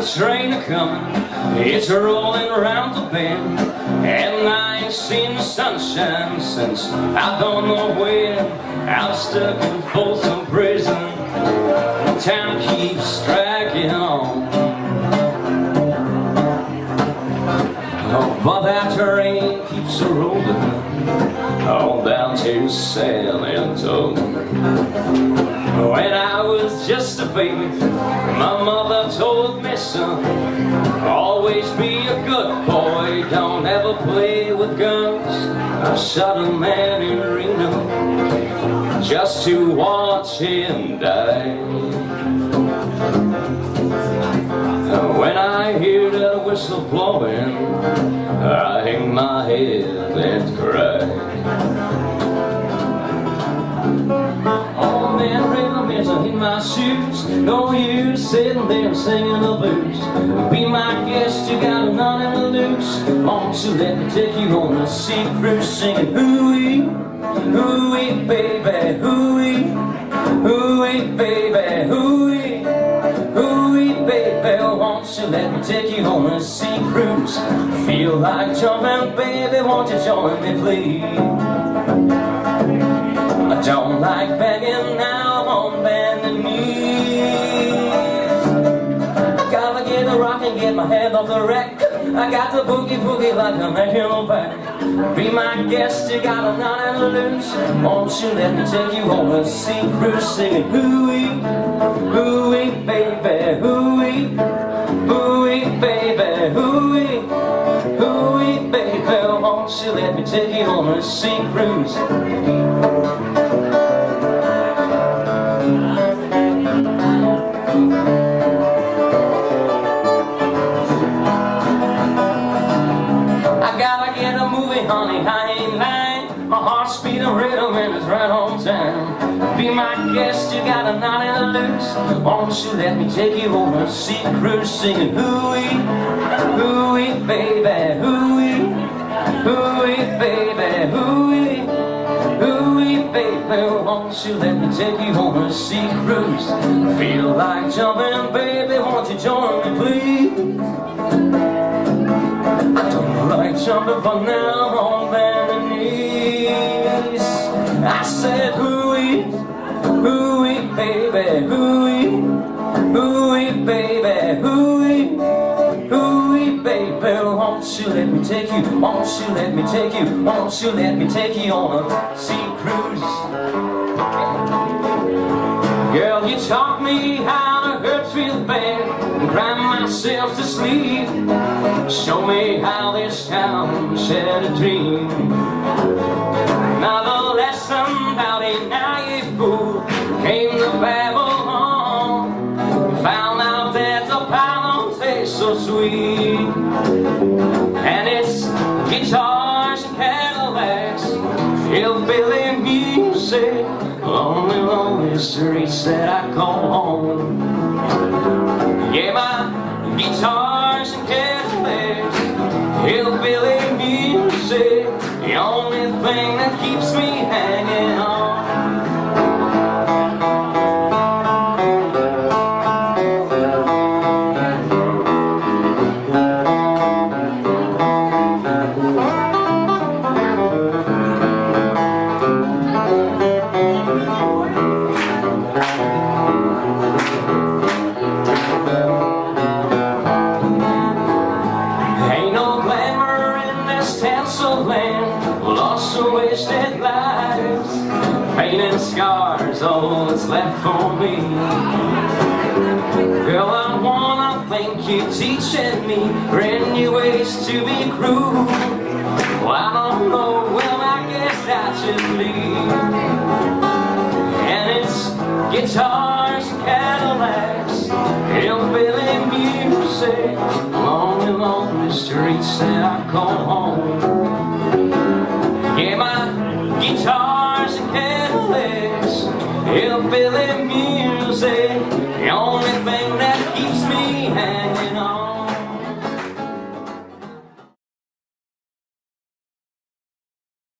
train a-comin', it's a-rollin' around the bend, and I ain't seen the sunshine since I don't know when. I'm stuck in Folsom Prison, and time keeps dragging on. Oh, but that train keeps a-rollin' on down to San Antonio. When I was just a baby, my mother told me, son, always be a good boy, don't ever play with guns. I shot a man in Reno just to watch him die. When I hear that whistle blowing, I hang my head and cry. Oh man, rhythm is in my shoes, no use sitting there singing the blues. Be my guest, you got a none in the loose. Won't you let me take you on a sea cruise, singing hooey, hooey, baby, hooey, hooey, baby, hooey, hooey, baby. Won't you let me take you on a sea cruise? Feel like jumping, baby, won't you join me, please? I don't like begging now, I'm on bending knees. I gotta get a rock and get my head off the wreck. I got to boogie boogie like a national back. Be my guest, you got a knot and a loose. Won't you let me take you on a sea cruise, singing hooey, hooey, baby, hooey, hooey, baby, hooey, hooey, baby. Won't you let me take you on a sea cruise? Honey, I ain't lying. My heart's beating rhythm and it's right on time. Be my guest, you got a knot and a loose. Won't you let me take you on a sea cruise, singing hooey, hooey, baby, hooey, hooey, baby, hooey, hooey, baby. Won't you let me take you on a sea cruise? Feel like jumping, baby, won't you join me, please? I don't like jumping for now on bending knees. I said hooey, hooey, baby, hooey, hooey, baby, hooey, hooey, baby. Won't you let me take you, won't you let me take you, won't you let me take you on a sea cruise? Girl, you taught me how to hurt real bad and cry myself to sleep. Show me how this town shared a dream. Now the lesson about a naive fool came to Babylon. Found out that the pie don't taste so sweet. And it's guitars and Cadillacs, hillbilly music, lonely, lonely streets that I call home. Yeah, my guitars and Cadillacs, hillbilly music, the only thing that keeps me hanging on. Lost to wasted lives, pain and scars, all that's left for me. Girl, I wanna thank you teaching me brand new ways to be cruel. Well, I don't know, well, I guess I should leave. And it's guitars, Cadillacs, hillbilly music, lonely, lonely streets that I call home. Yeah, my guitars and Cadillacs, hillbilly music,